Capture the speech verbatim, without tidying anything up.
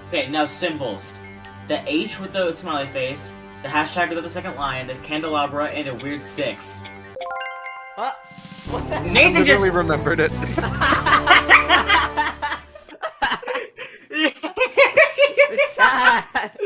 Okay, now symbols. The H with the smiley face, the hashtag with the second line, the candelabra, and a weird six. Huh? What the Nathan I just literally remembered it.